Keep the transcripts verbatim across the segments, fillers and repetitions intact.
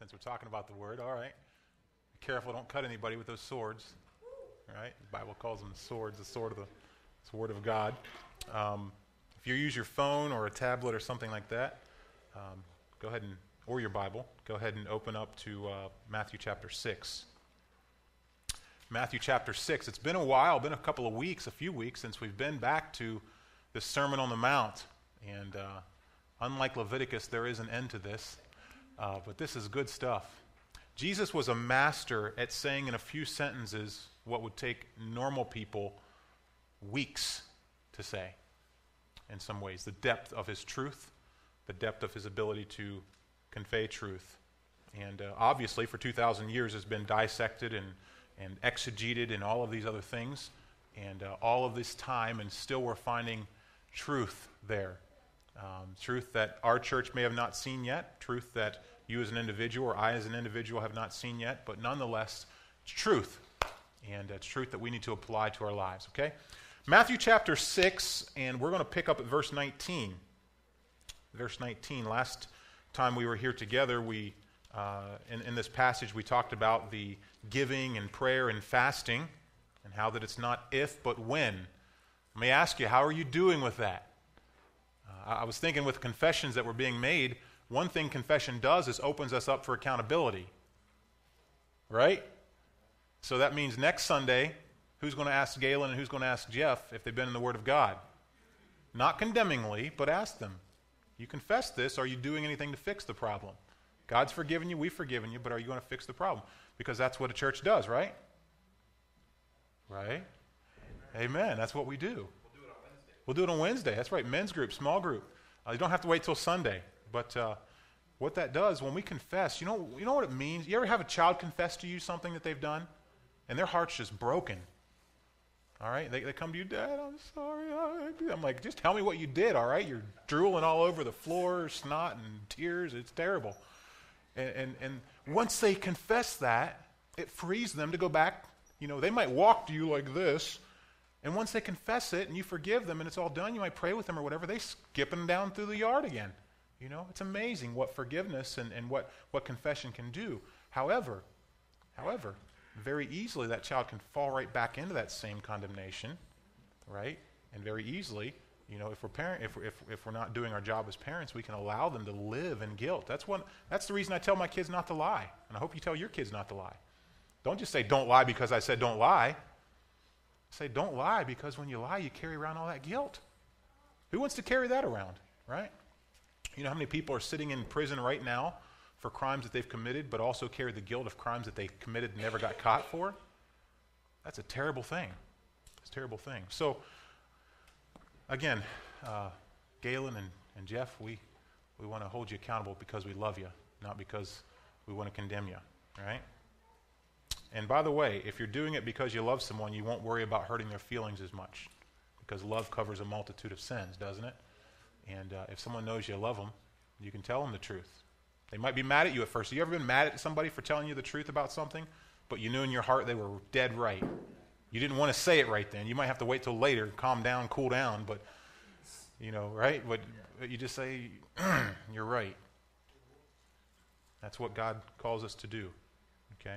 since we're talking about the word. All right. Be careful, don't cut anybody with those swords. All right. The Bible calls them swords, the sword of the, it's the word of God. Um, if you use your phone or a tablet or something like that, um, go ahead and, or your Bible, go ahead and open up to uh, Matthew chapter six. Matthew chapter six. It's been a while, been a couple of weeks, a few weeks since we've been back to this Sermon on the Mount. And uh, unlike Leviticus, there is an end to this. Uh, but this is good stuff. Jesus was a master at saying in a few sentences what would take normal people weeks to say, in some ways. The depth of his truth, the depth of his ability to convey truth. And uh, obviously, for two thousand years, has been dissected and, and exegeted and all of these other things. And uh, all of this time, and still we're finding truth there. Um, truth that our church may have not seen yet, truth that you as an individual or I as an individual have not seen yet, but nonetheless, it's truth. And it's truth that we need to apply to our lives, okay? Matthew chapter six, and we're going to pick up at verse nineteen. Verse nineteen, last time we were here together, we uh, in, in this passage we talked about the giving and prayer and fasting, and how that it's not if, but when. Let me ask you, how are you doing with that? Uh, I was thinking with confessions that were being made, one thing confession does is opens us up for accountability. Right? So that means next Sunday, who's going to ask Galen and who's going to ask Jeff if they've been in the Word of God? Not condemningly, but ask them. You confess this, are you doing anything to fix the problem? God's forgiven you, we've forgiven you, but are you going to fix the problem? Because that's what a church does, right? Right? Amen. Amen. That's what we do. We'll do it on Wednesday. That's right. Men's group, small group. Uh, you don't have to wait till Sunday. But uh, what that does, when we confess, you know, you know what it means? You ever have a child confess to you something that they've done? And their heart's just broken. All right? They, they come to you, Dad, I'm sorry. I'm like, just tell me what you did, all right? You're drooling all over the floor, snot and tears. It's terrible. And, and, and once they confess that, it frees them to go back. You know, they might walk to you like this. And once they confess it and you forgive them and it's all done, you might pray with them or whatever, they skipping down through the yard again. You know, it's amazing what forgiveness and, and what, what confession can do. However, however, very easily that child can fall right back into that same condemnation, right? And very easily, you know, if we're parent, if we're, if, if we're not doing our job as parents, we can allow them to live in guilt. That's one. That's the reason I tell my kids not to lie, and I hope you tell your kids not to lie. Don't just say don't lie because I said don't lie. Say don't lie because when you lie, you carry around all that guilt. Who wants to carry that around, right? You know how many people are sitting in prison right now for crimes that they've committed, but also carry the guilt of crimes that they committed and never got caught for? That's a terrible thing. It's a terrible thing. So, again, uh, Galen and, and Jeff, we, we want to hold you accountable because we love you, not because we want to condemn you, all right? And by the way, if you're doing it because you love someone, you won't worry about hurting their feelings as much, because love covers a multitude of sins, doesn't it? And uh, if someone knows you love them, you can tell them the truth. They might be mad at you at first. Have you ever been mad at somebody for telling you the truth about something, but you knew in your heart they were dead right? You didn't want to say it right then. You might have to wait till later, calm down, cool down, but, you know, right? But, but you just say, you're right. That's what God calls us to do, okay?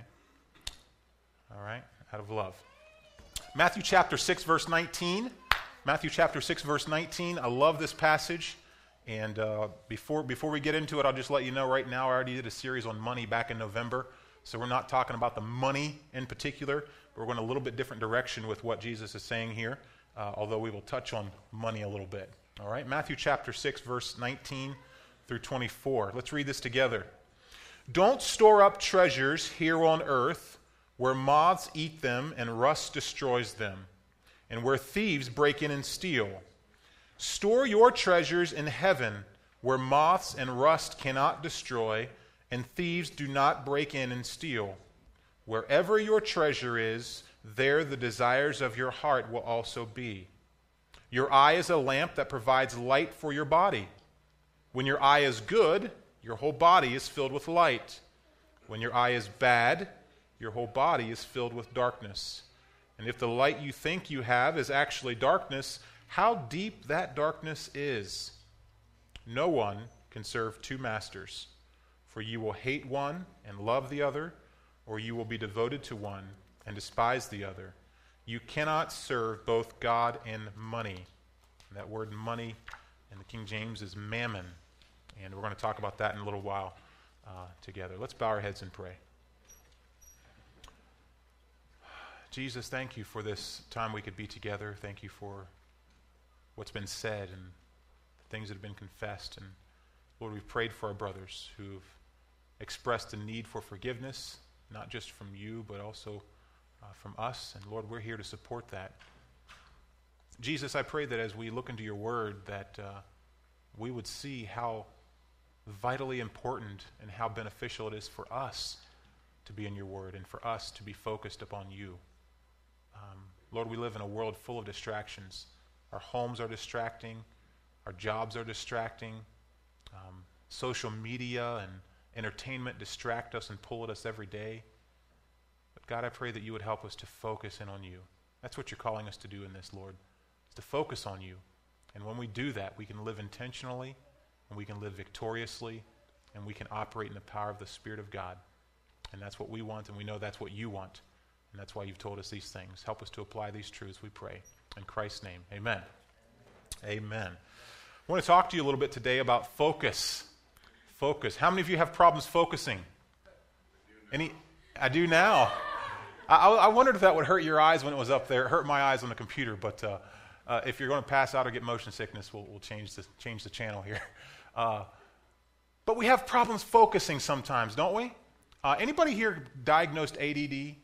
All right, out of love. Matthew chapter six, verse nineteen. Matthew chapter six, verse nineteen. I love this passage. And uh, before before we get into it, I'll just let you know right now, I already did a series on money back in November. So we're not talking about the money in particular. We're going a little bit different direction with what Jesus is saying here, uh, although we will touch on money a little bit. All right, Matthew chapter six, verse nineteen through twenty-four. Let's read this together. Don't store up treasures here on earth, where moths eat them and rust destroys them, and where thieves break in and steal. Store your treasures in heaven, where moths and rust cannot destroy, and thieves do not break in and steal. Wherever your treasure is, there the desires of your heart will also be. Your eye is a lamp that provides light for your body. When your eye is good, your whole body is filled with light. When your eye is bad, your whole body is filled with darkness. And if the light you think you have is actually darkness, how deep that darkness is. No one can serve two masters, For you will hate one and love the other, or you will be devoted to one and despise the other. You cannot serve both God and money. And that word money in the King James is mammon. And we're going to talk about that in a little while uh, together. Let's bow our heads and pray. Jesus, thank you for this time we could be together. Thank you for what's been said and the things that have been confessed. And Lord, we've prayed for our brothers who've expressed a need for forgiveness, not just from you, but also uh, from us. And Lord, we're here to support that. Jesus, I pray that as we look into your word, that uh, we would see how vitally important and how beneficial it is for us to be in your word and for us to be focused upon you. Um, Lord, we live in a world full of distractions. Our homes are distracting. Our jobs are distracting. Um, social media and entertainment distract us and pull at us every day. But God, I pray that you would help us to focus in on you. That's what you're calling us to do in this, Lord, is to focus on you. And when we do that, we can live intentionally, and we can live victoriously, and we can operate in the power of the Spirit of God. And that's what we want, and we know that's what you want. And that's why you've told us these things. Help us to apply these truths, we pray. In Christ's name, amen. Amen. I want to talk to you a little bit today about focus. Focus. How many of you have problems focusing? Any? I do now. I, I wondered if that would hurt your eyes when it was up there. It hurt my eyes on the computer, but uh, uh, if you're going to pass out or get motion sickness, we'll, we'll change the change the channel here. Uh, but we have problems focusing sometimes, don't we? Uh, anybody here diagnosed A D D?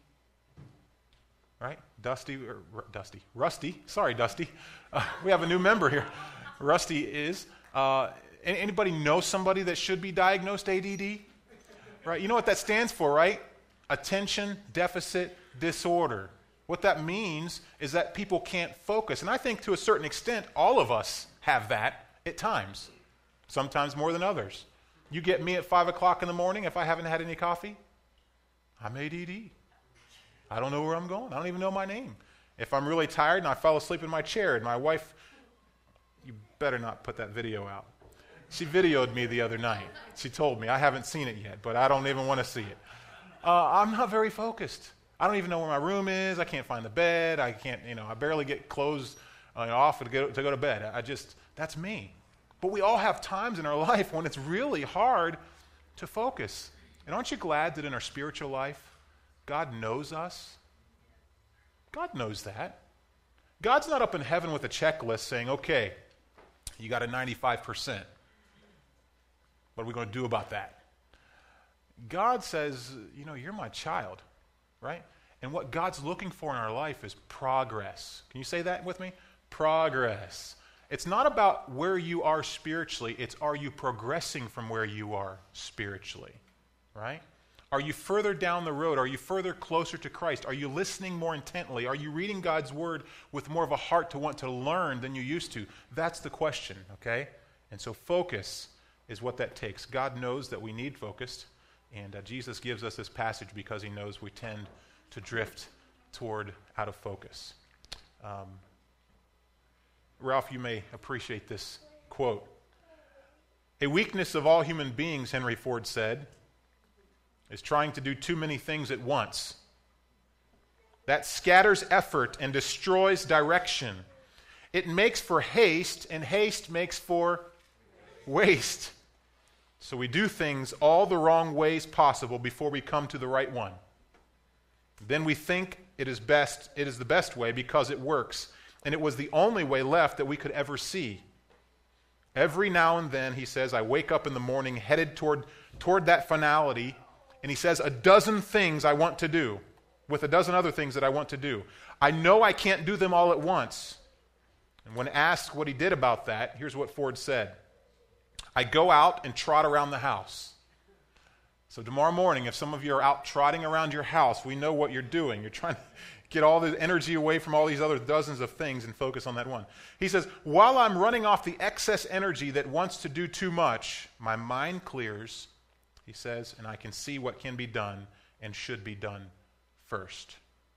Right? Dusty, or, R- Dusty, Rusty. Sorry, Dusty. Uh, we have a new member here. Rusty is. Uh, anybody know somebody that should be diagnosed A D D? Right? You know what that stands for, right? Attention Deficit Disorder. What that means is that people can't focus. And I think to a certain extent, all of us have that at times. Sometimes more than others. You get me at five o'clock in the morning if I haven't had any coffee, I'm A D D. I don't know where I'm going. I don't even know my name. If I'm really tired and I fell asleep in my chair and my wife, you better not put that video out. She videoed me the other night. She told me. I haven't seen it yet, but I don't even want to see it. Uh, I'm not very focused. I don't even know where my room is. I can't find the bed. I can't, you know, I barely get clothes uh, off to go, to go to bed. I just, that's me. But we all have times in our life when it's really hard to focus. And aren't you glad that in our spiritual life, God knows us? God knows that. God's not up in heaven with a checklist saying, okay, you got a ninety-five percent. What are we going to do about that? God says, you know, you're my child, right? And what God's looking for in our life is progress. Can you say that with me? Progress. It's not about where you are spiritually. It's are you progressing from where you are spiritually, right? Are you further down the road? Are you further closer to Christ? Are you listening more intently? Are you reading God's word with more of a heart to want to learn than you used to? That's the question, okay? And so focus is what that takes. God knows that we need focus, and uh, Jesus gives us this passage because he knows we tend to drift toward out of focus. Um, Ralph, you may appreciate this quote. A weakness of all human beings, Henry Ford said, is trying to do too many things at once. That scatters effort and destroys direction. It makes for haste, and haste makes for waste. So we do things all the wrong ways possible before we come to the right one. Then we think it is best, it is the best way because it works, and it was the only way left that we could ever see. Every now and then, he says, I wake up in the morning headed toward, toward that finality. And he says, a dozen things I want to do, with a dozen other things that I want to do. I know I can't do them all at once. And when asked what he did about that, here's what Ford said. I go out and trot around the house. So tomorrow morning, if some of you are out trotting around your house, we know what you're doing. You're trying to get all the energy away from all these other dozens of things and focus on that one. He says, while I'm running off the excess energy that wants to do too much, my mind clears, he says, and I can see what can be done and should be done first.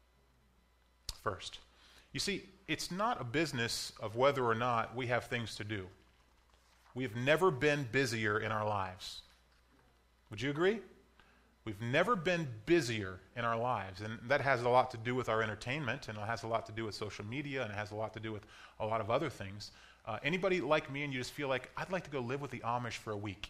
First. You see, it's not a business of whether or not we have things to do. We have never been busier in our lives. Would you agree? We've never been busier in our lives, and that has a lot to do with our entertainment, and it has a lot to do with social media, and it has a lot to do with a lot of other things. Uh, anybody like me and you just feel like, I'd like to go live with the Amish for a week?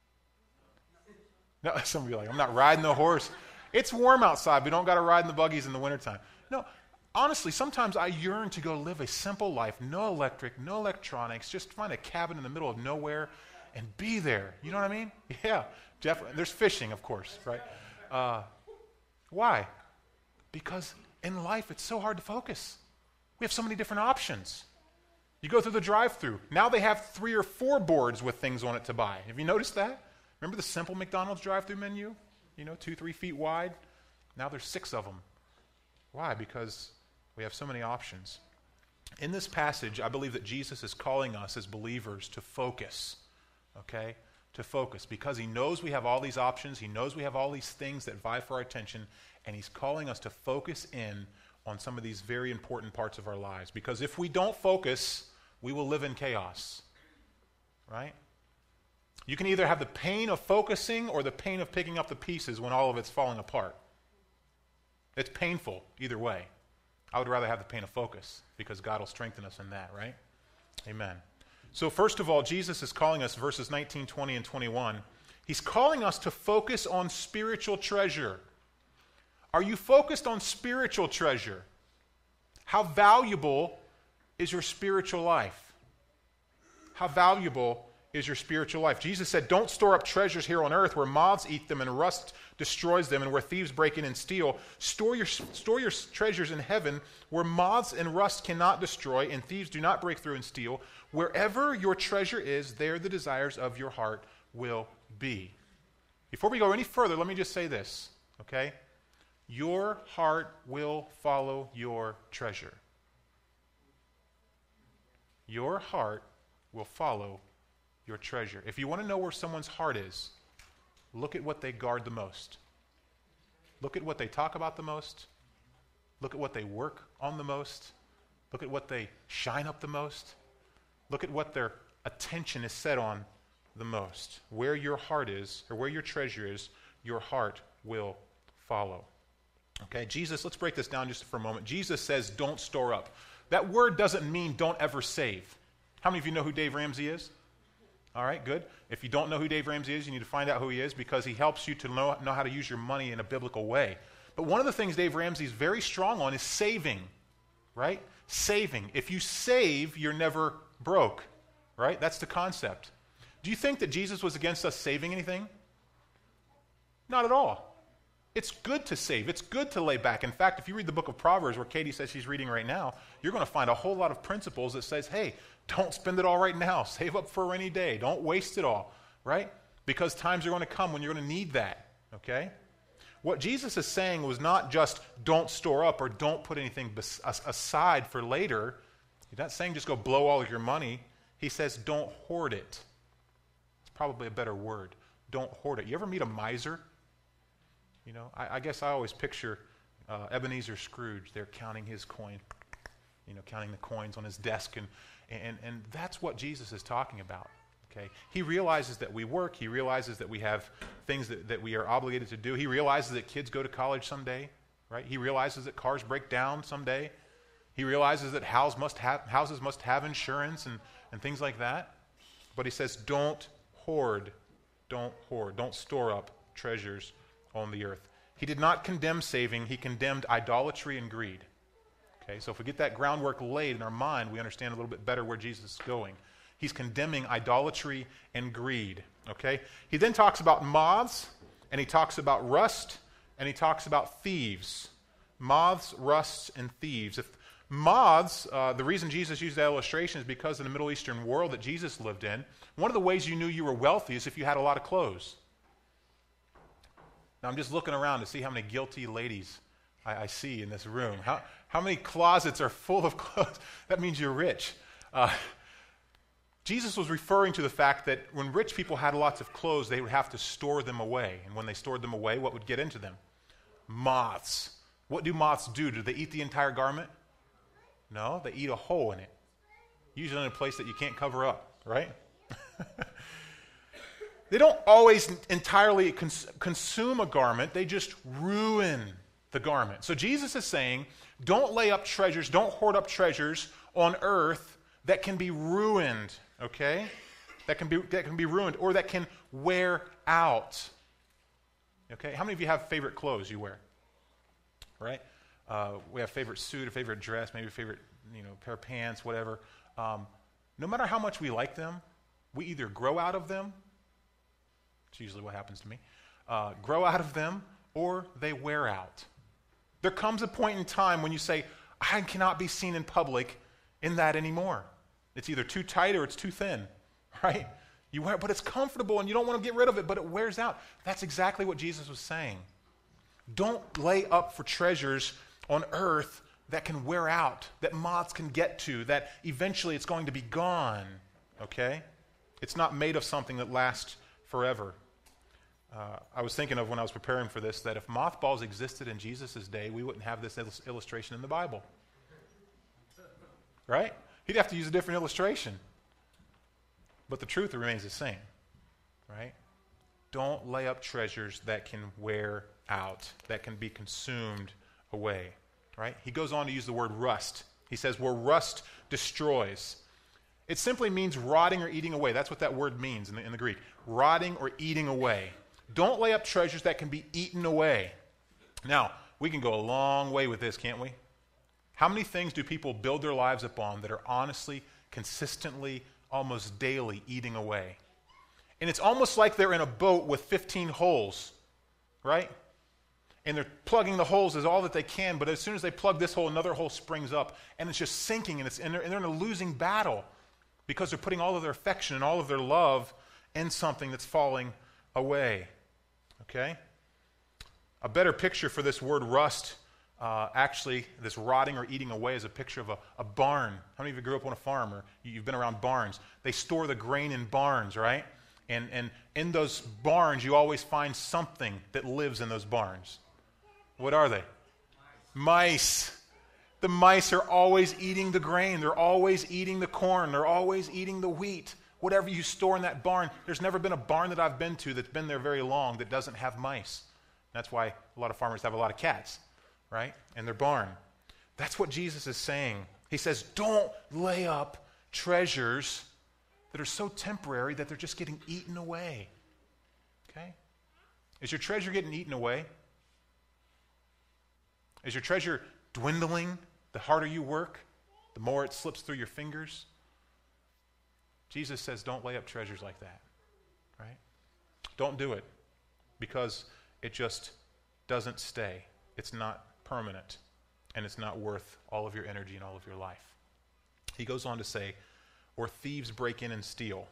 No, some of you are like, I'm not riding the horse. It's warm outside. We don't got to ride in the buggies in the wintertime. No, honestly, sometimes I yearn to go live a simple life, no electric, no electronics, just find a cabin in the middle of nowhere and be there. You know what I mean? Yeah. Jeff, there's fishing, of course, right? Uh, why? Because in life, it's so hard to focus. We have so many different options. You go through the drive-thru. Now they have three or four boards with things on it to buy. Have you noticed that? Remember the simple McDonald's drive-thru menu? You know, two, three feet wide? Now there's six of them. Why? Because we have so many options. In this passage, I believe that Jesus is calling us as believers to focus, okay? To focus, because he knows we have all these options, he knows we have all these things that vie for our attention, and he's calling us to focus in on some of these very important parts of our lives. Because if we don't focus, we will live in chaos, right? You can either have the pain of focusing or the pain of picking up the pieces when all of it's falling apart. It's painful either way. I would rather have the pain of focus because God will strengthen us in that, right? Amen. So first of all, Jesus is calling us, verses nineteen, twenty, and twenty-one, he's calling us to focus on spiritual treasure. Are you focused on spiritual treasure? How valuable is your spiritual life? How valuable is your spiritual life? Jesus said, don't store up treasures here on earth where moths eat them and rust destroys them and where thieves break in and steal. Store your, store your treasures in heaven where moths and rust cannot destroy and thieves do not break through and steal. Wherever your treasure is, there the desires of your heart will be. Before we go any further, let me just say this, okay? Your heart will follow your treasure. Your heart will follow your treasure. If you want to know where someone's heart is, look at what they guard the most. Look at what they talk about the most. Look at what they work on the most. Look at what they shine up the most. Look at what their attention is set on the most. Where your heart is, or where your treasure is, your heart will follow. Okay, Jesus, let's break this down just for a moment. Jesus says, don't store up. That word doesn't mean don't ever save. How many of you know who Dave Ramsey is? All right, good. If you don't know who Dave Ramsey is, you need to find out who he is because he helps you to know, know how to use your money in a biblical way. But one of the things Dave Ramsey is very strong on is saving, right? Saving. If you save, you're never broke, right? That's the concept. Do you think that Jesus was against us saving anything? Not at all. It's good to save. It's good to lay back. In fact, if you read the book of Proverbs, where Katie says she's reading right now, you're going to find a whole lot of principles that says, hey, don't spend it all right now. Save up for a rainy day. Don't waste it all, right? Because times are going to come when you're going to need that, okay? What Jesus is saying was not just don't store up or don't put anything bes- aside for later. He's not saying just go blow all of your money. He says don't hoard it. It's probably a better word. Don't hoard it. You ever meet a miser? You know, I, I guess I always picture uh, Ebenezer Scrooge there counting his coin, you know, counting the coins on his desk. And, and, and that's what Jesus is talking about, okay? He realizes that we work. He realizes that we have things that, that we are obligated to do. He realizes that kids go to college someday, right? He realizes that cars break down someday. He realizes that house must have, houses must have insurance and, and things like that. But he says, don't hoard, don't hoard, don't store up treasures on the earth. He did not condemn saving. He condemned idolatry and greed. Okay, so if we get that groundwork laid in our mind, we understand a little bit better where Jesus is going. He's condemning idolatry and greed. Okay, he then talks about moths, and he talks about rust, and he talks about thieves. Moths, rusts, and thieves. If moths, uh, the reason Jesus used that illustration is because in the Middle Eastern world that Jesus lived in, one of the ways you knew you were wealthy is if you had a lot of clothes. Now, I'm just looking around to see how many guilty ladies I, I see in this room. How, how many closets are full of clothes? That means you're rich. Uh, Jesus was referring to the fact that when rich people had lots of clothes, they would have to store them away. And when they stored them away, what would get into them? Moths. What do moths do? Do they eat the entire garment? No, they eat a hole in it. Usually in a place that you can't cover up, right? They don't always entirely cons- consume a garment. They just ruin the garment. So Jesus is saying, don't lay up treasures, don't hoard up treasures on earth that can be ruined, okay? That can be, that can be ruined or that can wear out. Okay? How many of you have favorite clothes you wear? Right? Uh, we have favorite suit, a favorite dress, maybe a favorite, you know, pair of pants, whatever. Um, no matter how much we like them, we either grow out of them. It's usually what happens to me. Uh, grow out of them, or they wear out. There comes a point in time when you say, I cannot be seen in public in that anymore. It's either too tight or it's too thin, right? You wear it, but it's comfortable and you don't want to get rid of it, but it wears out. That's exactly what Jesus was saying. Don't lay up for treasures on earth that can wear out, that moths can get to, that eventually it's going to be gone, okay? It's not made of something that lasts forever. Uh, I was thinking of when I was preparing for this that if mothballs existed in Jesus' day, we wouldn't have this il- illustration in the Bible. Right? He'd have to use a different illustration. But the truth remains the same. Right? Don't lay up treasures that can wear out, that can be consumed away. Right? He goes on to use the word rust. He says, where rust destroys. It simply means rotting or eating away. That's what that word means in the, in the Greek. Rotting or eating away. Don't lay up treasures that can be eaten away. Now, we can go a long way with this, can't we? How many things do people build their lives upon that are honestly, consistently, almost daily eating away? And it's almost like they're in a boat with fifteen holes, right? And they're plugging the holes as all that they can, but as soon as they plug this hole, another hole springs up, and it's just sinking, and, it's, and, they're, and they're in a losing battle because they're putting all of their affection and all of their love in something that's falling away. Okay? A better picture for this word rust, uh, actually, this rotting or eating away, is a picture of a, a barn. How many of you grew up on a farm or you've been around barns? They store the grain in barns, right? And, and in those barns, you always find something that lives in those barns. What are they? Mice. Mice. The mice are always eating the grain. They're always eating the corn. They're always eating the wheat. Whatever you store in that barn, there's never been a barn that I've been to that's been there very long that doesn't have mice. That's why a lot of farmers have a lot of cats, right, in their barn. That's what Jesus is saying. He says, don't lay up treasures that are so temporary that they're just getting eaten away. Okay? Is your treasure getting eaten away? Is your treasure dwindling the harder you work, the more it slips through your fingers? Jesus says don't lay up treasures like that, right? Don't do it because it just doesn't stay. It's not permanent, and it's not worth all of your energy and all of your life. He goes on to say, or thieves break in and steal.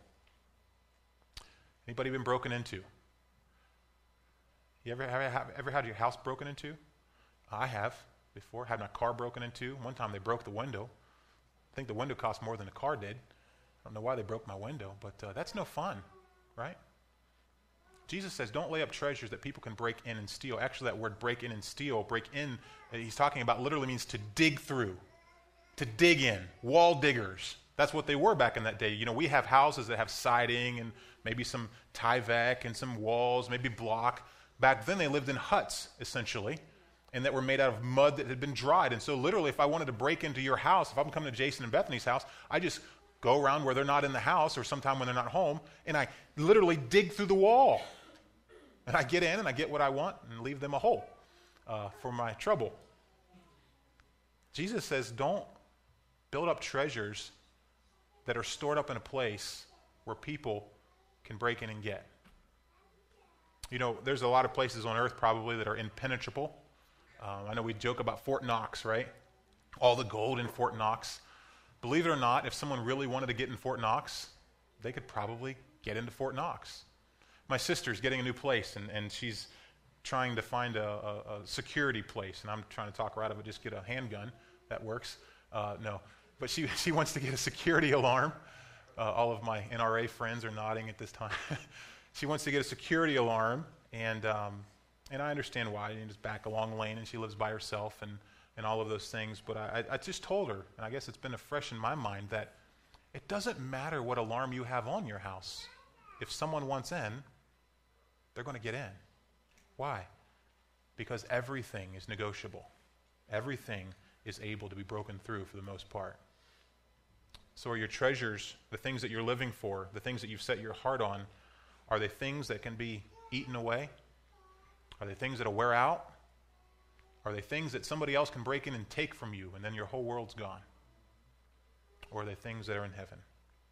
Anybody been broken into? You ever, have, ever had your house broken into? I have before. Had my car broken into. One time they broke the window. I think the window cost more than the car did. I don't know why they broke my window, but uh, that's no fun, right? Jesus says don't lay up treasures that people can break in and steal. Actually, that word break in and steal, break in, uh, he's talking about literally means to dig through, to dig in, wall diggers. That's what they were back in that day. You know, we have houses that have siding and maybe some Tyvek and some walls, maybe block. Back then they lived in huts, essentially, and that were made out of mud that had been dried. And so literally if I wanted to break into your house, if I'm coming to Jason and Bethany's house, I just go around where they're not in the house or sometime when they're not home, and I literally dig through the wall. And I get in and I get what I want and leave them a hole uh, for my trouble. Jesus says don't build up treasures that are stored up in a place where people can break in and get. You know, there's a lot of places on earth probably that are impenetrable. Um, I know we joke about Fort Knox, right? All the gold in Fort Knox. Believe it or not, if someone really wanted to get in Fort Knox, they could probably get into Fort Knox. My sister's getting a new place, and, and she's trying to find a, a, a security place, and I'm trying to talk her out of it, just get a handgun. That works. Uh, no. But she, she wants to get a security alarm. Uh, all of my N R A friends are nodding at this time. She wants to get a security alarm, and um, and I understand why. You just back a long lane, and she lives by herself, and, and all of those things. But I, I just told her, and I guess it's been fresh in my mind, that it doesn't matter what alarm you have on your house. if someone wants in, they're going to get in. Why? Because everything is negotiable. Everything is able to be broken through for the most part. So are your treasures, the things that you're living for, the things that you've set your heart on, are they things that can be eaten away? Are they things that'll wear out? Are they things that somebody else can break in and take from you and then your whole world's gone? Or are they things that are in heaven?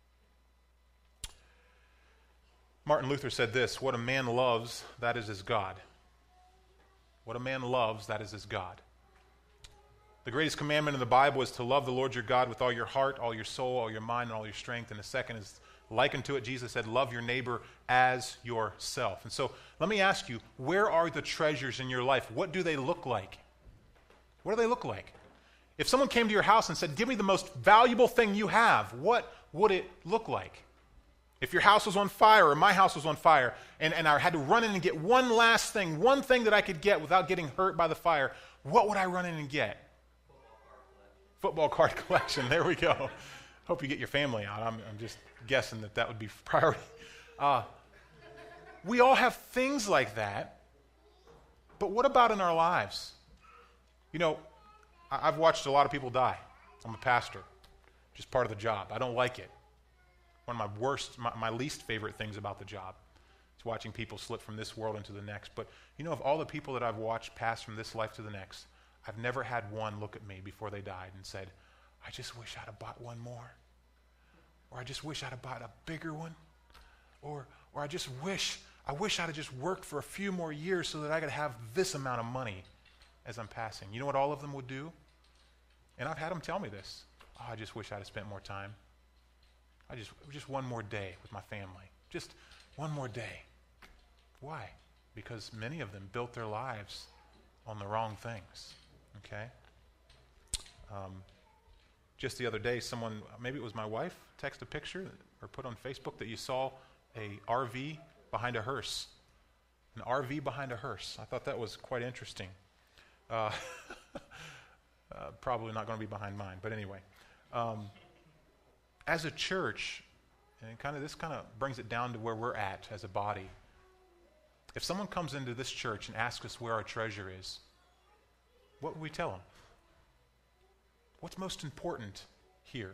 Martin Luther said this, what a man loves, that is his God. What a man loves, that is his God. The greatest commandment in the Bible is to love the Lord your God with all your heart, all your soul, all your mind, and all your strength. And the second is likened to it. Jesus said, love your neighbor as yourself. And so let me ask you, where are the treasures in your life? What do they look like? What do they look like? If someone came to your house and said, give me the most valuable thing you have, what would it look like? If your house was on fire or my house was on fire and, and I had to run in and get one last thing, one thing that I could get without getting hurt by the fire, what would I run in and get? Football card collection. There we go. Hope you get your family out. I'm, I'm just guessing that that would be priority. Uh, we all have things like that, but what about in our lives? You know, I, I've watched a lot of people die. I'm a pastor. Just part of the job. I don't like it. One of my worst, my, my least favorite things about the job is watching people slip from this world into the next. But you know, of all the people that I've watched pass from this life to the next, I've never had one look at me before they died and said, I just wish I'd have bought one more. Or I just wish I'd have bought a bigger one. Or or I just wish, I wish I'd have just worked for a few more years so that I could have this amount of money as I'm passing. You know what all of them would do? And I've had them tell me this. Oh, I just wish I'd have spent more time. I just, just one more day with my family. Just one more day. Why? Because many of them built their lives on the wrong things. Okay? Um, just the other day, someone, maybe it was my wife, texted a picture or put on Facebook that you saw a R V behind a hearse. An R V behind a hearse. I thought that was quite interesting. Uh, uh, probably not going to be behind mine, but anyway. Um, as a church, and kind of this kind of brings it down to where we're at as a body. If someone comes into this church and asks us where our treasure is, what would we tell them? What's most important here?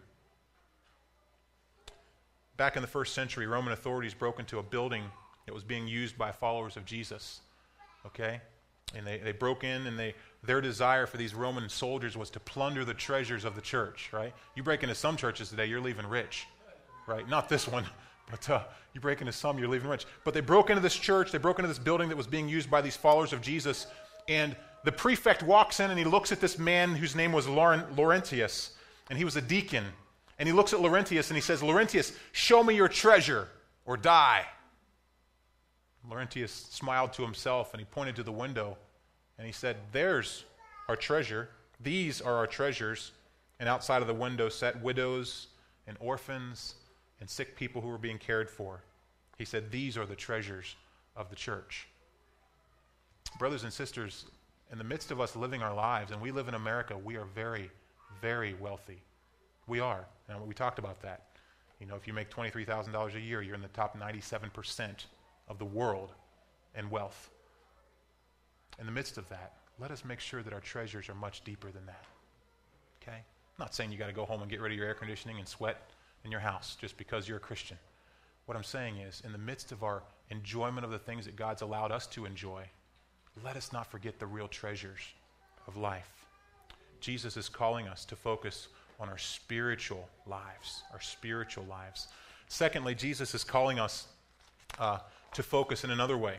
Back in the first century, Roman authorities broke into a building that was being used by followers of Jesus. Okay? And they, they broke in, and they their desire for these Roman soldiers was to plunder the treasures of the church, right? You break into some churches today, you're leaving rich, right? Not this one, but uh, you break into some, you're leaving rich. But they broke into this church, they broke into this building that was being used by these followers of Jesus, and the prefect walks in and he looks at this man whose name was Laurent, Laurentius, and he was a deacon. And he looks at Laurentius and he says, Laurentius, show me your treasure or die. Laurentius smiled to himself and he pointed to the window and he said, there's our treasure. These are our treasures. And outside of the window sat widows and orphans and sick people who were being cared for. He said, these are the treasures of the church. Brothers and sisters, in the midst of us living our lives, and we live in America, we are very, very wealthy. We are. And we talked about that. You know, if you make twenty-three thousand dollars a year, you're in the top ninety-seven percent of the world in wealth. In the midst of that, let us make sure that our treasures are much deeper than that. Okay? I'm not saying you got to go home and get rid of your air conditioning and sweat in your house just because you're a Christian. What I'm saying is, in the midst of our enjoyment of the things that God's allowed us to enjoy, let us not forget the real treasures of life. Jesus is calling us to focus on our spiritual lives, our spiritual lives. Secondly, Jesus is calling us uh, to focus in another way.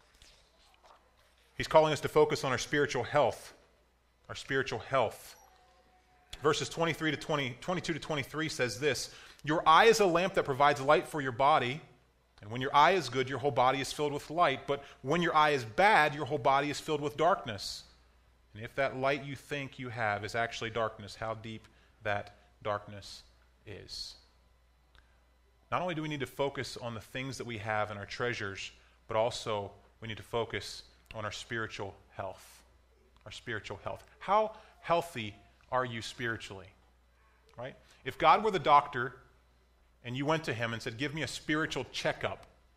He's calling us to focus on our spiritual health, our spiritual health. Verses twenty-three to twenty, twenty-two to twenty-three says this, your eye is a lamp that provides light for your body, and when your eye is good, your whole body is filled with light, but when your eye is bad, your whole body is filled with darkness. And if that light you think you have is actually darkness, how deep that darkness is. Not only do we need to focus on the things that we have and our treasures, but also we need to focus on our spiritual health. Our spiritual health. How healthy are you spiritually? Right? If God were the doctor and you went to him and said, give me a spiritual checkup,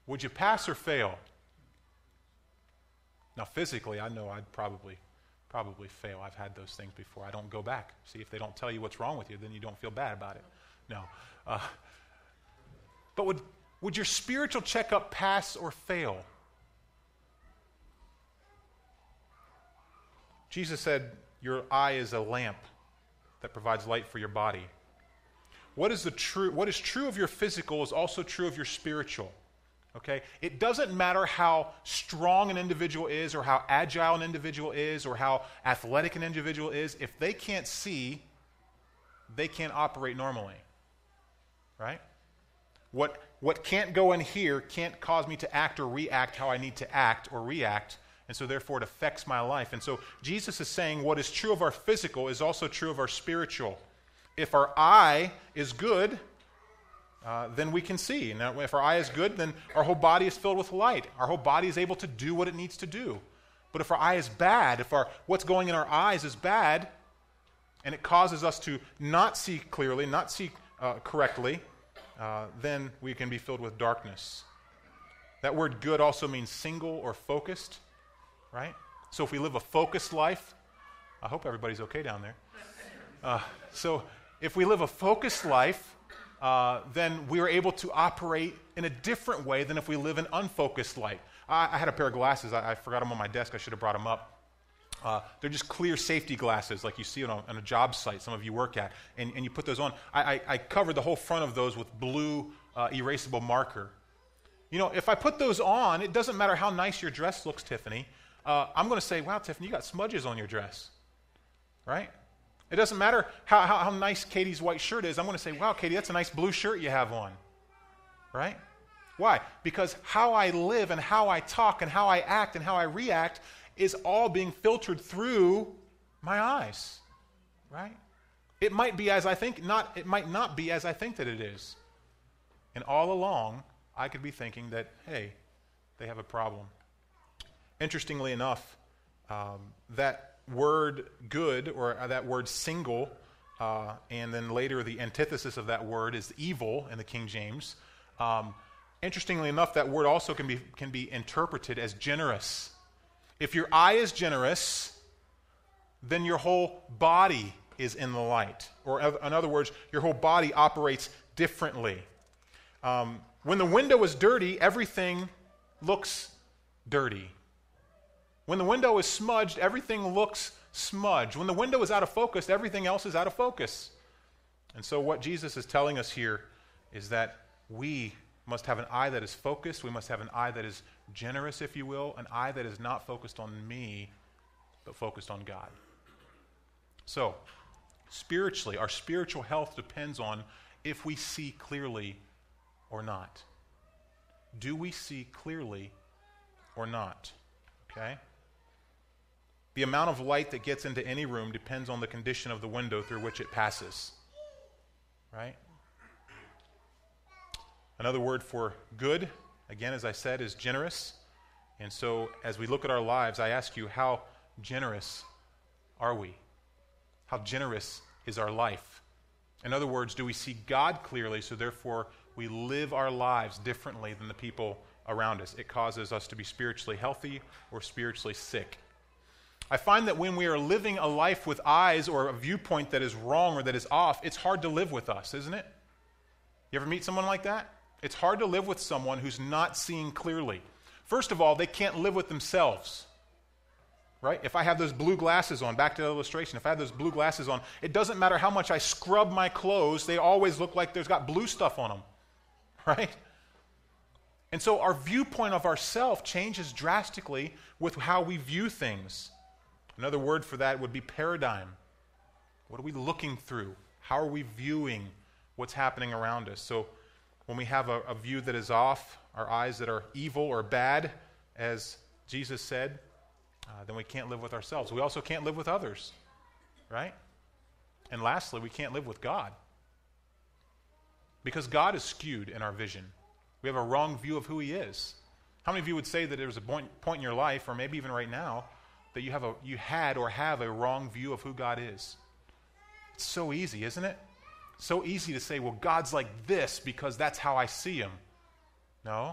Would you pass or fail? Now, physically, I know I'd probably, probably fail. I've had those things before. I don't go back. See, if they don't tell you what's wrong with you, then you don't feel bad about it. No. Uh, but would, would your spiritual checkup pass or fail? Jesus said, your eye is a lamp that provides light for your body. What is the true, what is true of your physical is also true of your spiritual. Okay? It doesn't matter how strong an individual is or how agile an individual is or how athletic an individual is. If they can't see, they can't operate normally. Right? What, what can't go in here can't cause me to act or react how I need to act or react, and so therefore it affects my life. And so Jesus is saying what is true of our physical is also true of our spiritual. If our eye is good, Uh, then we can see. Now, if our eye is good, then our whole body is filled with light. Our whole body is able to do what it needs to do. But if our eye is bad, if our what's going in our eyes is bad, and it causes us to not see clearly, not see uh, correctly, uh, then we can be filled with darkness. That word good also means single or focused, right? So if we live a focused life, I hope everybody's okay down there. Uh, so if we live a focused life, Uh, then we are able to operate in a different way than if we live an unfocused light. I, I had a pair of glasses. I, I forgot them on my desk. I should have brought them up. Uh, they're just clear safety glasses like you see on a, on a job site some of you work at. And, and you put those on. I, I, I covered the whole front of those with blue uh, erasable marker. You know, if I put those on, it doesn't matter how nice your dress looks, Tiffany. Uh, I'm going to say, wow, Tiffany, you got smudges on your dress. Right? It doesn't matter how, how, how nice Katie's white shirt is. I'm going to say, wow, Katie, that's a nice blue shirt you have on. Right? Why? Because how I live and how I talk and how I act and how I react is all being filtered through my eyes. Right? It might be as I think, not, it might not be as I think that it is. And all along, I could be thinking that, hey, they have a problem. Interestingly enough, um, that word good, or that word single, uh, and then later the antithesis of that word is evil in the King James. Um, interestingly enough, that word also can be can be interpreted as generous. If your eye is generous, then your whole body is in the light. Or in other words, your whole body operates differently. Um, when the window is dirty, everything looks dirty. When the window is smudged, everything looks smudged. When the window is out of focus, everything else is out of focus. And so what Jesus is telling us here is that we must have an eye that is focused. We must have an eye that is generous, if you will, an eye that is not focused on me, but focused on God. So, spiritually, our spiritual health depends on if we see clearly or not. Do we see clearly or not? Okay? The amount of light that gets into any room depends on the condition of the window through which it passes. Right? Another word for good, again, as I said, is generous. And so as we look at our lives, I ask you, how generous are we? How generous is our life? In other words, do we see God clearly, so therefore we live our lives differently than the people around us? It causes us to be spiritually healthy or spiritually sick. I find that when we are living a life with eyes or a viewpoint that is wrong or that is off, it's hard to live with us, isn't it? You ever meet someone like that? It's hard to live with someone who's not seeing clearly. First of all, they can't live with themselves. Right? If I have those blue glasses on, back to the illustration, if I have those blue glasses on, it doesn't matter how much I scrub my clothes, they always look like there's got blue stuff on them. Right? And so our viewpoint of ourselves changes drastically with how we view things. Another word for that would be paradigm. What are we looking through? How are we viewing what's happening around us? So when we have a, a view that is off, our eyes that are evil or bad, as Jesus said, uh, then we can't live with ourselves. We also can't live with others, right? And lastly, we can't live with God. Because God is skewed in our vision. We have a wrong view of who he is. How many of you would say that there was a point, point in your life, or maybe even right now, that you have a you had or have a wrong view of who God is? It's so easy, isn't it? So easy to say, well, God's like this because that's how I see him. No.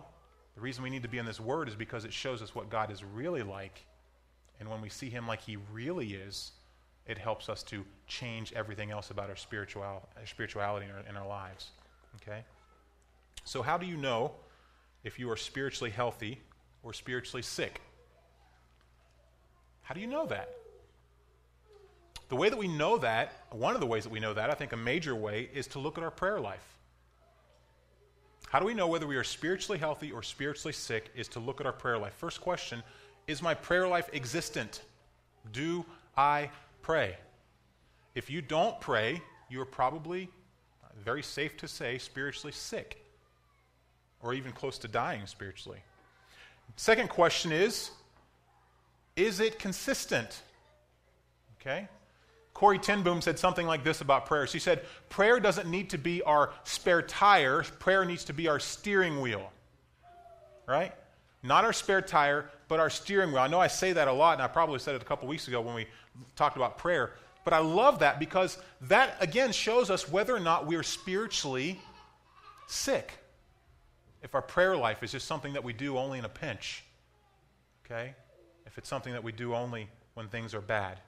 The reason we need to be in this Word is because it shows us what God is really like. And when we see Him like He really is, it helps us to change everything else about our spiritual, our spirituality in our, in our lives. Okay? So how do you know if you are spiritually healthy or spiritually sick? How do you know that? The way that we know that, one of the ways that we know that, I think a major way, is to look at our prayer life. How do we know whether we are spiritually healthy or spiritually sick is to look at our prayer life. First question, is my prayer life existent? Do I pray? If you don't pray, you are probably, very safe to say, spiritually sick, or even close to dying spiritually. Second question is, is it consistent? Okay? Corrie ten Boom said something like this about prayer. She said, prayer doesn't need to be our spare tire. Prayer needs to be our steering wheel. Right? Not our spare tire, but our steering wheel. I know I say that a lot, and I probably said it a couple weeks ago when we talked about prayer. But I love that because that, again, shows us whether or not we're spiritually sick. If our prayer life is just something that we do only in a pinch. Okay? If it's something that we do only when things are bad.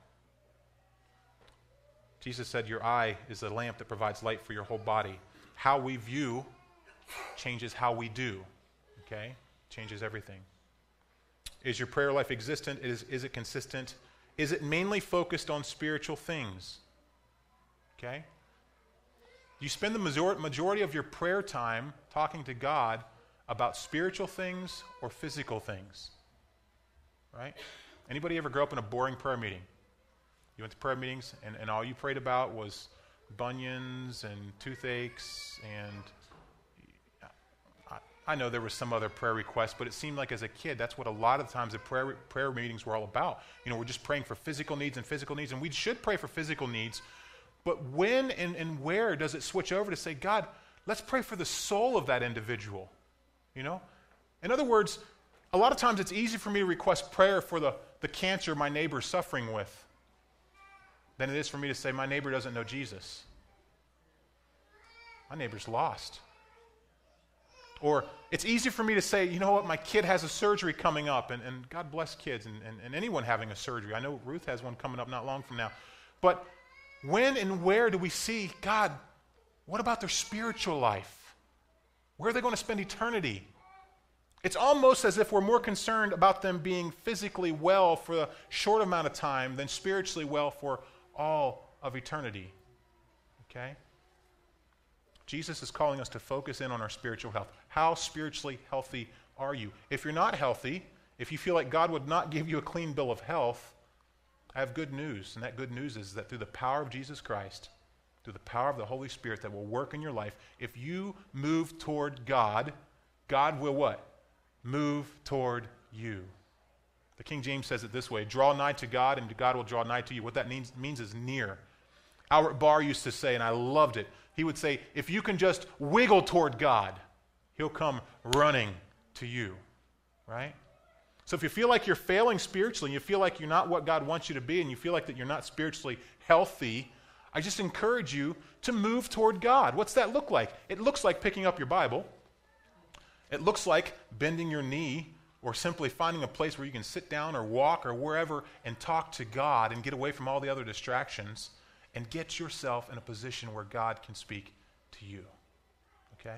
Jesus said your eye is a lamp that provides light for your whole body. How we view changes how we do. Okay? Changes everything. Is your prayer life existent? Is, is it consistent? Is it mainly focused on spiritual things? Okay? You spend the major- majority of your prayer time talking to God about spiritual things or physical things. Right? Anybody ever grow up in a boring prayer meeting? You went to prayer meetings and, and all you prayed about was bunions and toothaches and I know there was some other prayer requests, but it seemed like as a kid, that's what a lot of times the prayer prayer meetings were all about. You know, we're just praying for physical needs and physical needs, and we should pray for physical needs. But when and, and where does it switch over to say, God, let's pray for the soul of that individual? You know? In other words, a lot of times it's easy for me to request prayer for the, the cancer my neighbor's suffering with than it is for me to say, my neighbor doesn't know Jesus. My neighbor's lost. Or it's easy for me to say, you know what, my kid has a surgery coming up, and, and God bless kids and, and, and anyone having a surgery. I know Ruth has one coming up not long from now. But when and where do we see, God, what about their spiritual life? Where are they going to spend eternity? It's almost as if we're more concerned about them being physically well for a short amount of time than spiritually well for all of eternity. Okay? Jesus is calling us to focus in on our spiritual health. How spiritually healthy are you? If you're not healthy, if you feel like God would not give you a clean bill of health, I have good news. And that good news is that through the power of Jesus Christ, through the power of the Holy Spirit that will work in your life, if you move toward God, God will what? Move toward you. The King James says it this way, draw nigh to God and God will draw nigh to you. What that means, means is near. Albert Barr used to say, and I loved it, he would say, if you can just wiggle toward God, He'll come running to you, right? So if you feel like you're failing spiritually, and you feel like you're not what God wants you to be, and you feel like that you're not spiritually healthy, I just encourage you to move toward God. What's that look like? It looks like picking up your Bible. It looks like bending your knee or simply finding a place where you can sit down or walk or wherever and talk to God and get away from all the other distractions and get yourself in a position where God can speak to you. Okay?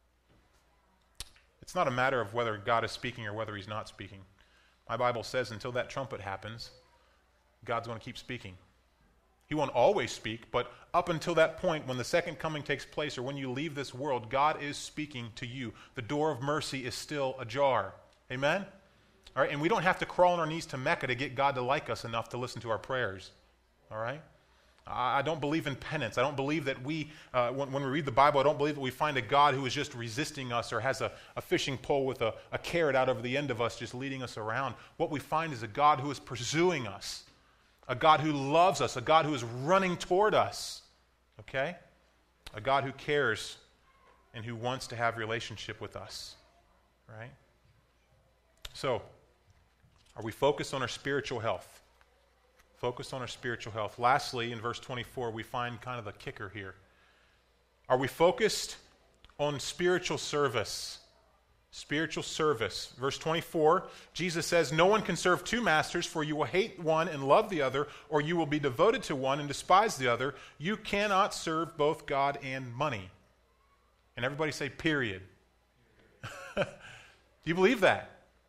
It's not a matter of whether God is speaking or whether He's not speaking. My Bible says until that trumpet happens, God's going to keep speaking. He won't always speak, but up until that point, when the second coming takes place or when you leave this world, God is speaking to you. The door of mercy is still ajar. Amen? All right, and we don't have to crawl on our knees to Mecca to get God to like us enough to listen to our prayers. All right? I don't believe in penance. I don't believe that we, uh, when, when we read the Bible, I don't believe that we find a God who is just resisting us or has a, a fishing pole with a, a carrot out over the end of us just leading us around. What we find is a God who is pursuing us, a God who loves us, a God who is running toward us, okay? A God who cares and who wants to have relationship with us, right? So, are we focused on our spiritual health? Focused on our spiritual health. Lastly, in verse twenty-four, we find kind of the kicker here. Are we focused on spiritual service? Spiritual service. Verse twenty-four, Jesus says, no one can serve two masters, for you will hate one and love the other, or you will be devoted to one and despise the other. You cannot serve both God and money. And everybody say, period. Do you believe that?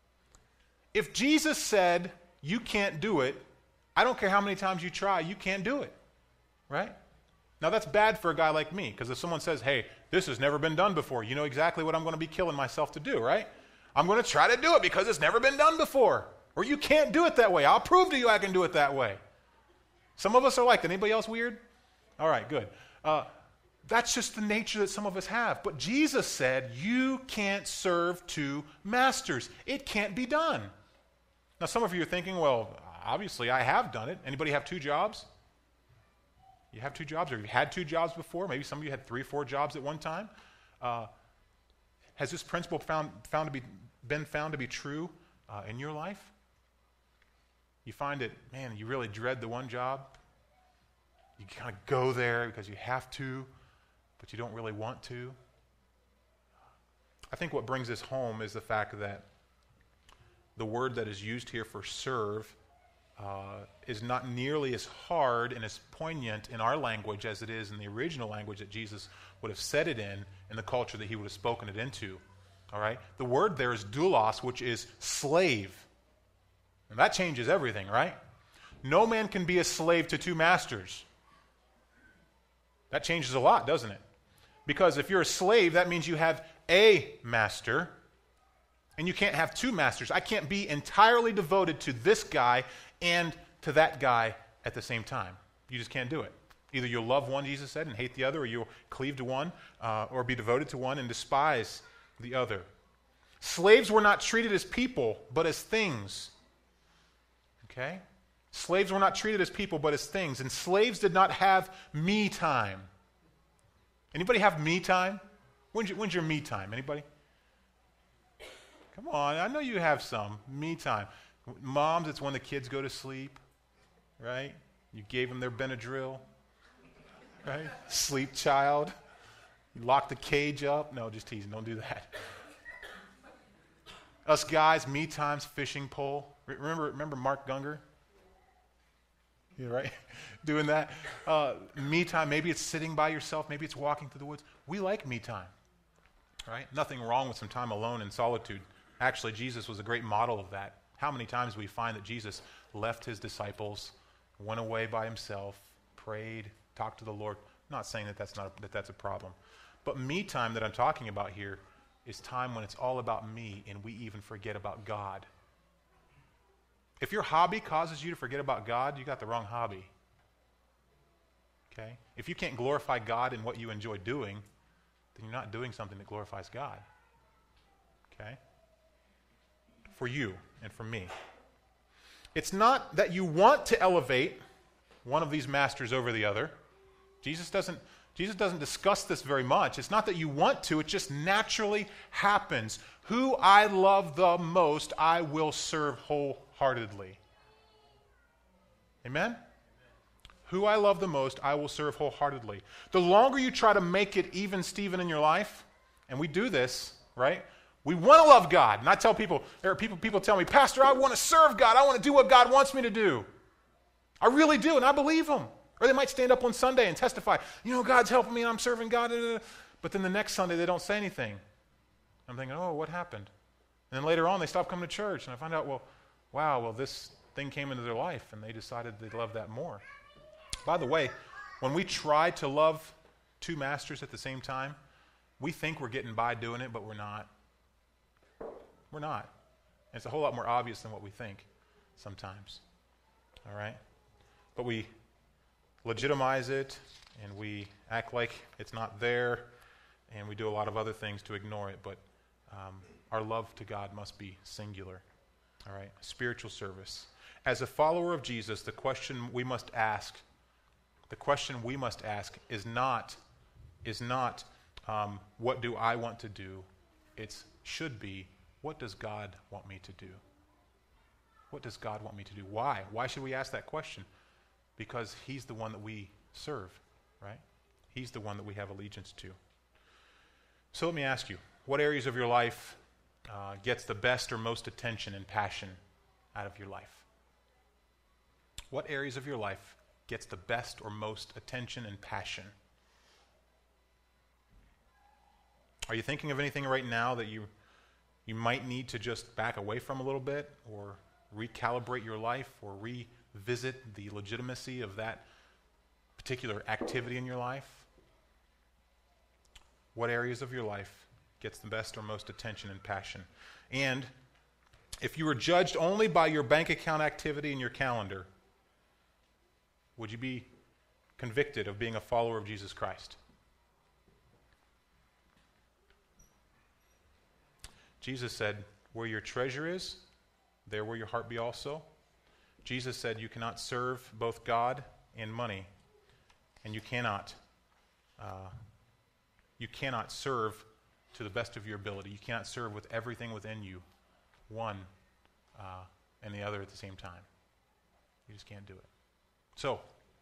If Jesus said, you can't do it, I don't care how many times you try, you can't do it. Right? Now that's bad for a guy like me, because if someone says, hey, this has never been done before, you know exactly what I'm going to be killing myself to do, right? I'm going to try to do it because it's never been done before. Or you can't do it that way. I'll prove to you I can do it that way. Some of us are like that. Anybody else weird? All right, good. Uh, that's just the nature that some of us have. But Jesus said, you can't serve two masters. It can't be done. Now some of you are thinking, well, obviously I have done it. Anybody have two jobs? You have two jobs, or you had two jobs before. Maybe some of you had three or four jobs at one time. Uh, has this principle found, found to be, been found to be true uh, in your life? You find it, man, you really dread the one job. You kind of go there because you have to, but you don't really want to. I think what brings this home is the fact that the word that is used here for serve Uh, is not nearly as hard and as poignant in our language as it is in the original language that Jesus would have said it in, in the culture that he would have spoken it into. All right? The word there is doulos, which is slave. And that changes everything, right? No man can be a slave to two masters. That changes a lot, doesn't it? Because if you're a slave, that means you have a master, and you can't have two masters. I can't be entirely devoted to this guy and to that guy at the same time. You just can't do it. Either you'll love one, Jesus said, and hate the other, or you'll cleave to one, uh, or be devoted to one and despise the other. Slaves were not treated as people, but as things. Okay? Slaves were not treated as people, but as things. And slaves did not have me time. Anybody have me time? When's your, when's your me time? Anybody? Come on, I know you have some me time. Moms, it's when the kids go to sleep, right? You gave them their Benadryl, right? Sleep child. You lock the cage up. No, just teasing. Don't do that. Us guys, me times, fishing pole. Remember, remember Mark Gungor? Yeah, right? Doing that. Uh, me time, maybe it's sitting by yourself. Maybe it's walking through the woods. We like me time, right? Nothing wrong with some time alone in solitude. Actually, Jesus was a great model of that. How many times do we find that Jesus left his disciples, went away by himself, prayed, talked to the Lord? I'm not saying that that's, not a, that that's a problem. But me time that I'm talking about here is time when it's all about me and we even forget about God. If your hobby causes you to forget about God, you got the wrong hobby. Okay? If you can't glorify God in what you enjoy doing, then you're not doing something that glorifies God. Okay? For you and for me. It's not that you want to elevate one of these masters over the other. Jesus doesn't, Jesus doesn't discuss this very much. It's not that you want to, it just naturally happens. Who I love the most, I will serve wholeheartedly. Amen? Who I love the most, I will serve wholeheartedly. The longer you try to make it even Steven in your life, and we do this, right? We want to love God. And I tell people, there are people, people tell me, Pastor, I want to serve God. I want to do what God wants me to do. I really do, and I believe them. Or they might stand up on Sunday and testify, you know, God's helping me and I'm serving God. But then the next Sunday they don't say anything. I'm thinking, oh, what happened? And then later on they stop coming to church. And I find out, well, wow, well, this thing came into their life and they decided they loved that more. By the way, when we try to love two masters at the same time, we think we're getting by doing it, but we're not. We're not. And it's a whole lot more obvious than what we think sometimes. All right? But we legitimize it, and we act like it's not there, and we do a lot of other things to ignore it. But um, our love to God must be singular. All right? Spiritual service. As a follower of Jesus, the question we must ask, the question we must ask is not, is not um, what do I want to do? It should be, what does God want me to do? What does God want me to do? Why? Why should we ask that question? Because he's the one that we serve, right? He's the one that we have allegiance to. So let me ask you, what areas of your life uh, gets the best or most attention and passion out of your life? What areas of your life gets the best or most attention and passion? Are you thinking of anything right now that you you might need to just back away from a little bit, or recalibrate your life, or revisit the legitimacy of that particular activity in your life? What areas of your life gets the best or most attention and passion? And if you were judged only by your bank account activity and your calendar, would you be convicted of being a follower of Jesus Christ? Jesus said, where your treasure is, there will your heart be also. Jesus said you cannot serve both God and money, and you cannot uh, you cannot serve to the best of your ability. You cannot serve with everything within you, one uh, and the other at the same time. You just can't do it. So,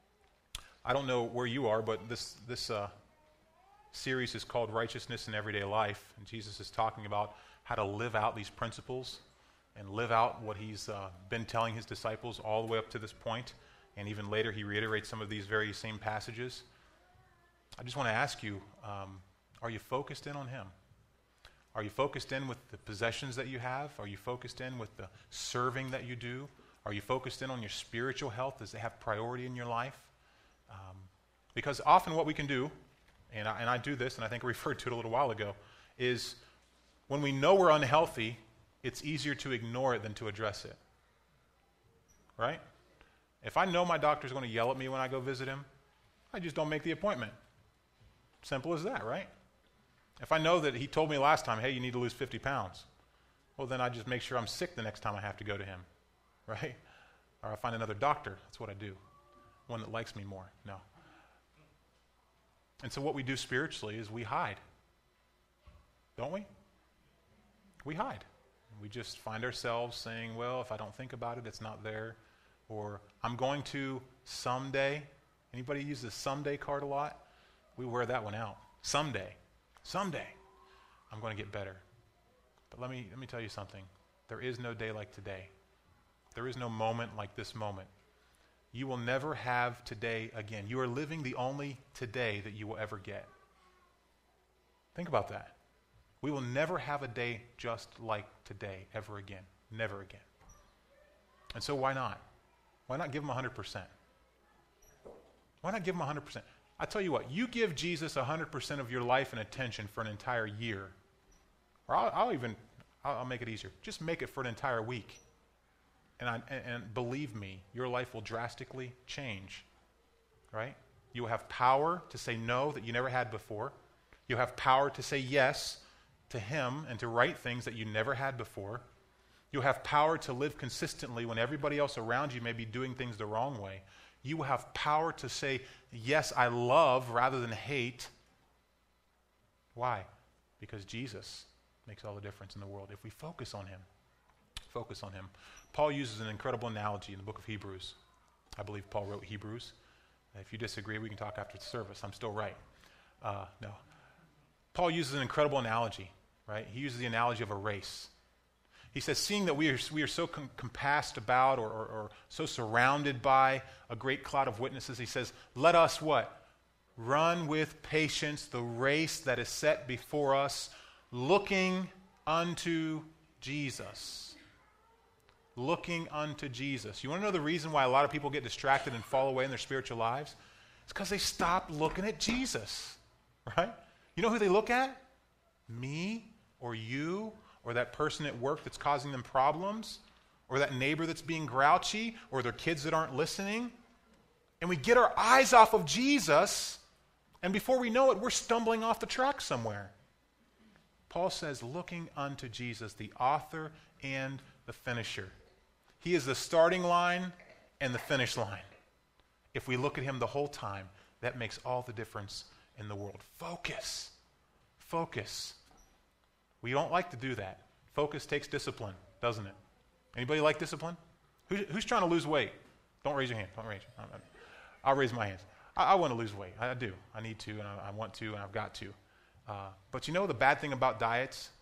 I don't know where you are, but this this uh, series is called Righteousness in Everyday Life, and Jesus is talking about how to live out these principles and live out what he's uh, been telling his disciples all the way up to this point, and even later he reiterates some of these very same passages. I just want to ask you, um, are you focused in on him? Are you focused in with the possessions that you have? Are you focused in with the serving that you do? Are you focused in on your spiritual health? Does it have priority in your life? Um, because often what we can do, and I, and I do this, and I think I referred to it a little while ago, is when we know we're unhealthy, it's easier to ignore it than to address it. Right? If I know my doctor's going to yell at me when I go visit him, I just don't make the appointment. Simple as that, right? If I know that he told me last time, hey, you need to lose fifty pounds, well, then I just make sure I'm sick the next time I have to go to him, right? Or I find another doctor. That's what I do. One that likes me more. No. And so what we do spiritually is we hide. Don't we? We hide. We just find ourselves saying, well, if I don't think about it, it's not there. Or I'm going to someday. Anybody use the someday card a lot? We wear that one out. Someday. Someday. I'm going to get better. But let me let me tell you something. There is no day like today. There is no moment like this moment. You will never have today again. You are living the only today that you will ever get. Think about that. We will never have a day just like today ever again. Never again. And so why not? Why not give him one hundred percent? Why not give him one hundred percent? I tell you what, you give Jesus one hundred percent of your life and attention for an entire year. Or I'll, I'll even, I'll, I'll make it easier. Just make it for an entire week. And, I, and, and believe me, your life will drastically change. Right? You will have power to say no that you never had before. You'll have power to say yes to him and to right things that you never had before. You'll have power to live consistently when everybody else around you may be doing things the wrong way. You will have power to say, yes, I love rather than hate. Why? Because Jesus makes all the difference in the world. If we focus on him, focus on him. Paul uses an incredible analogy in the book of Hebrews. I believe Paul wrote Hebrews. If you disagree, we can talk after the service. I'm still right. Uh, no. Paul uses an incredible analogy, right? He uses the analogy of a race. He says, seeing that we are, we are so com- compassed about or, or, or so surrounded by a great cloud of witnesses, he says, let us what? Run with patience the race that is set before us, looking unto Jesus. Looking unto Jesus. You want to know the reason why a lot of people get distracted and fall away in their spiritual lives? It's because they stop looking at Jesus, right? You know who they look at? Me or you or that person at work that's causing them problems or that neighbor that's being grouchy or their kids that aren't listening. And we get our eyes off of Jesus, and before we know it, we're stumbling off the track somewhere. Paul says, looking unto Jesus, the author and the finisher. He is the starting line and the finish line. If we look at him the whole time, that makes all the difference in the world. Focus. Focus. We don't like to do that. Focus takes discipline, doesn't it? Anybody like discipline? Who's, who's trying to lose weight? Don't raise your hand. Don't raise your hand. I'll raise my hands. I, I want to lose weight. I do. I need to, and I, I want to, and I've got to. Uh, but you know the bad thing about diets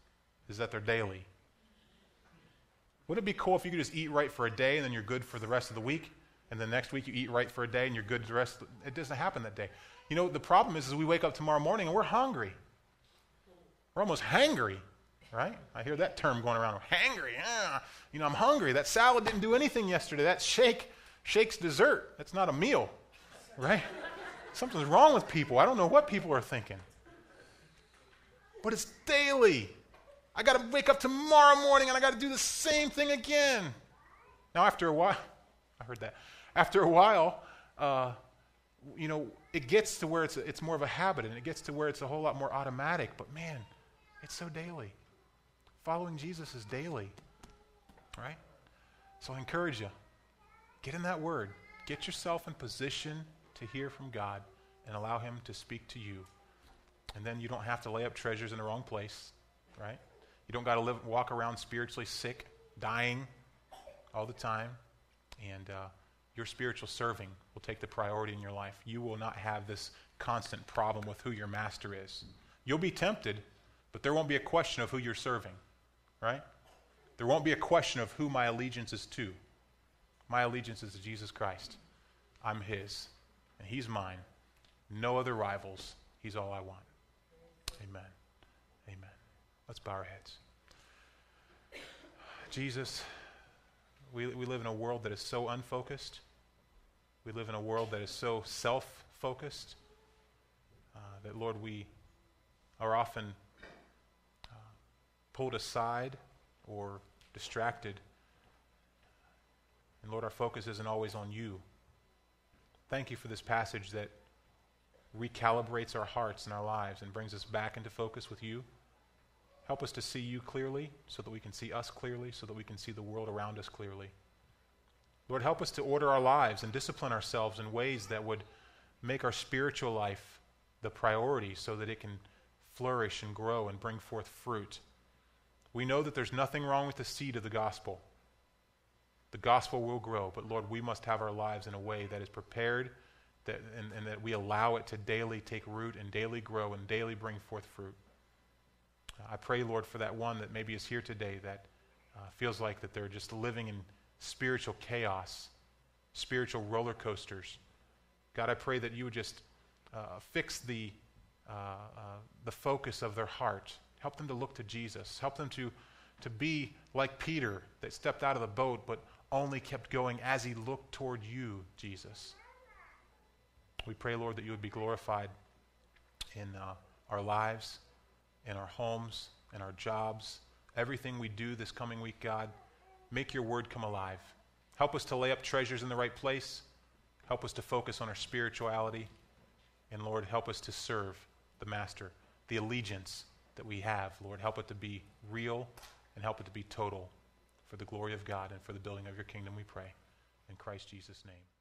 is that they're daily. Wouldn't it be cool if you could just eat right for a day and then you're good for the rest of the week? And then next week you eat right for a day and you're good the rest of the, it doesn't happen that day. You know, the problem is, is we wake up tomorrow morning and we're hungry. We're almost hangry, right? I hear that term going around. Hangry. Ah. You know, I'm hungry. That salad didn't do anything yesterday. That shake, shake's dessert. That's not a meal, right? Something's wrong with people. I don't know what people are thinking. But it's daily. I got to wake up tomorrow morning and I got to do the same thing again. Now, after a while, I heard that. After a while, uh, you know, it gets to where it's a, it's more of a habit, and it gets to where it's a whole lot more automatic. But man, it's so daily. Following Jesus is daily, right? So I encourage you, get in that Word. Get yourself in position to hear from God and allow Him to speak to you. And then you don't have to lay up treasures in the wrong place, right? You don't got to live, walk around spiritually sick, dying all the time. And uh, your spiritual serving will take the priority in your life. You will not have this constant problem with who your master is. You'll be tempted, but there won't be a question of who you're serving, right? There won't be a question of who my allegiance is to. My allegiance is to Jesus Christ. I'm His, and He's mine. No other rivals. He's all I want. Amen. Amen. Let's bow our heads. Jesus, we, we live in a world that is so unfocused. We live in a world that is so self-focused uh, that, Lord, we are often uh, pulled aside or distracted. And, Lord, our focus isn't always on You. Thank You for this passage that recalibrates our hearts and our lives and brings us back into focus with You. Help us to see You clearly so that we can see us clearly, so that we can see the world around us clearly. Lord, help us to order our lives and discipline ourselves in ways that would make our spiritual life the priority so that it can flourish and grow and bring forth fruit. We know that there's nothing wrong with the seed of the gospel. The gospel will grow, but Lord, we must have our lives in a way that is prepared that, and, and that we allow it to daily take root and daily grow and daily bring forth fruit. I pray, Lord, for that one that maybe is here today that uh, feels like that they're just living in spiritual chaos, spiritual roller coasters. God, I pray that You would just uh, fix the, uh, uh, the focus of their heart. Help them to look to Jesus. Help them to, to be like Peter that stepped out of the boat but only kept going as he looked toward You, Jesus. We pray, Lord, that You would be glorified in uh, our lives, in our homes, in our jobs, everything we do this coming week, God. Make Your Word come alive. Help us to lay up treasures in the right place. Help us to focus on our spirituality. And Lord, help us to serve the Master, the allegiance that we have. Lord, help it to be real and help it to be total for the glory of God and for the building of Your kingdom, we pray. In Christ Jesus' name.